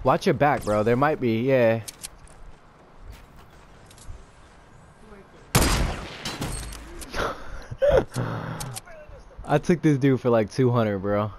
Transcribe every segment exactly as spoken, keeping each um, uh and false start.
Watch your back, bro. There might be, yeah. I took this dude for like two hundred, bro.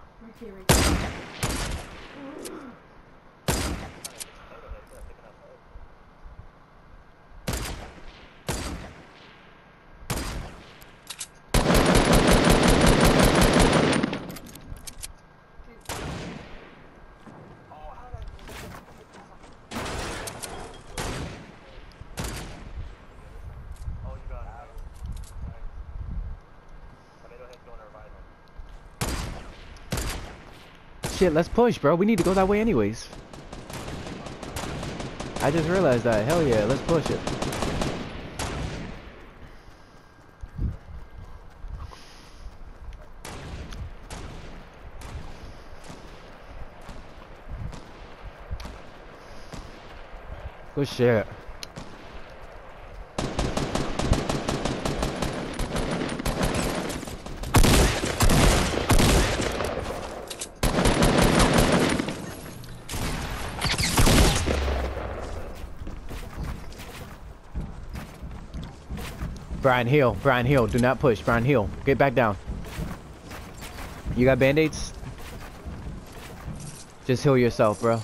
Shit, let's push, bro. We need to go that way anyways. I just realized that. Hell yeah, let's push it. Good shit. Brian Hill, Brian Hill, do not push. Brian Hill, get back down. You got band-aids? Just heal yourself, bro.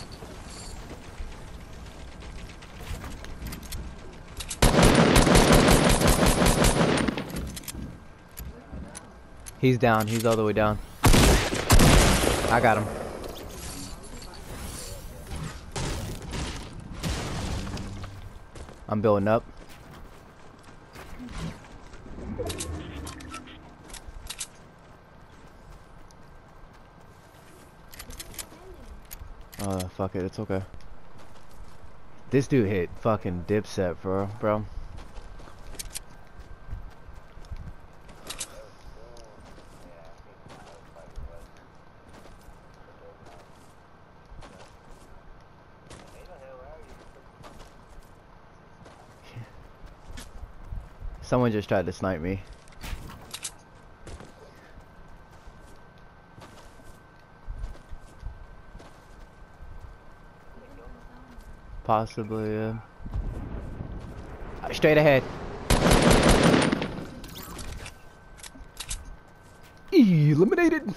He's down, he's all the way down. I got him. I'm building up. Oh, fuck it, it's okay. This dude hit fucking Dipset, bro, bro. Someone just tried to snipe me. Possibly, yeah. Straight ahead. Eliminated.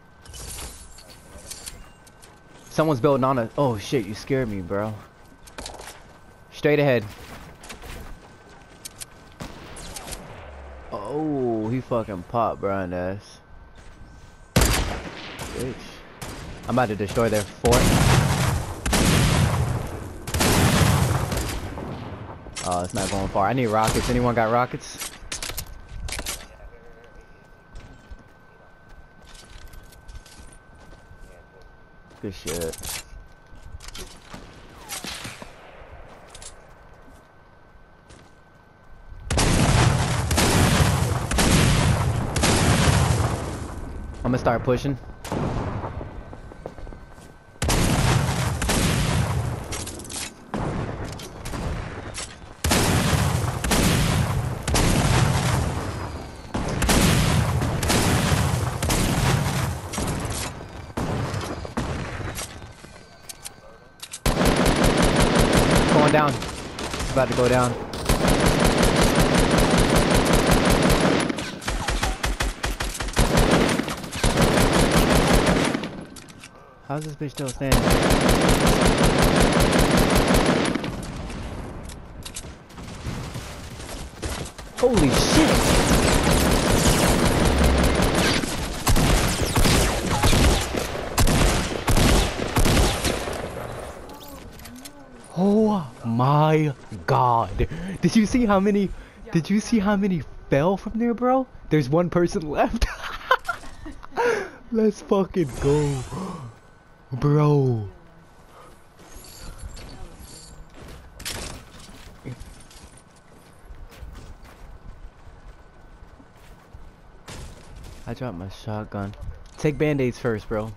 Someone's building on a. Oh shit! You scared me, bro. Straight ahead. Oh, he fucking popped Brian ass. Bitch. I'm about to destroy their fort. Oh, it's not going far. I need rockets. Anyone got rockets? Good shit. I'm gonna start pushing. Going down. It's about to go down. How's this bitch still standing? Holy shit! Oh my god! Did you see how many? Did you see how many fell from there, bro? There's one person left. Let's fucking go. Bro. I dropped my shotgun. Take band-aids first, bro.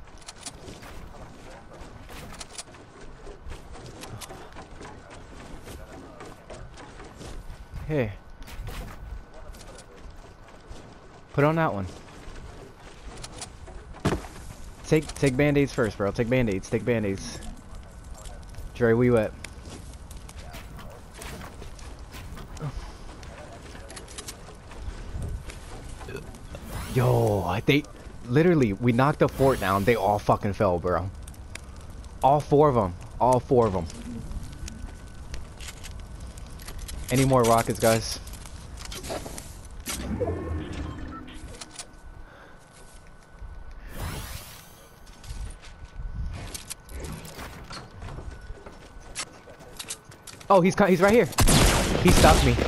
Here. Put on that one. Take take band-aids first, bro. Take band-aids. Take band-aids. Dre, where you at? Yo, they literally, we knocked the fort down. They all fucking fell, bro. All four of them. All four of them. Any more rockets, guys? Oh, he's he's right here. He stopped me.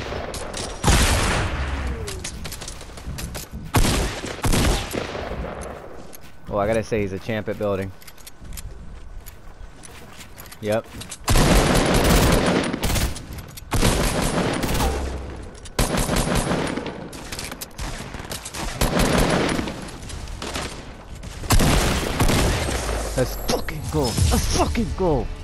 Oh, I gotta say he's a champ at building. Yep. Let's fucking go. Let's fucking go.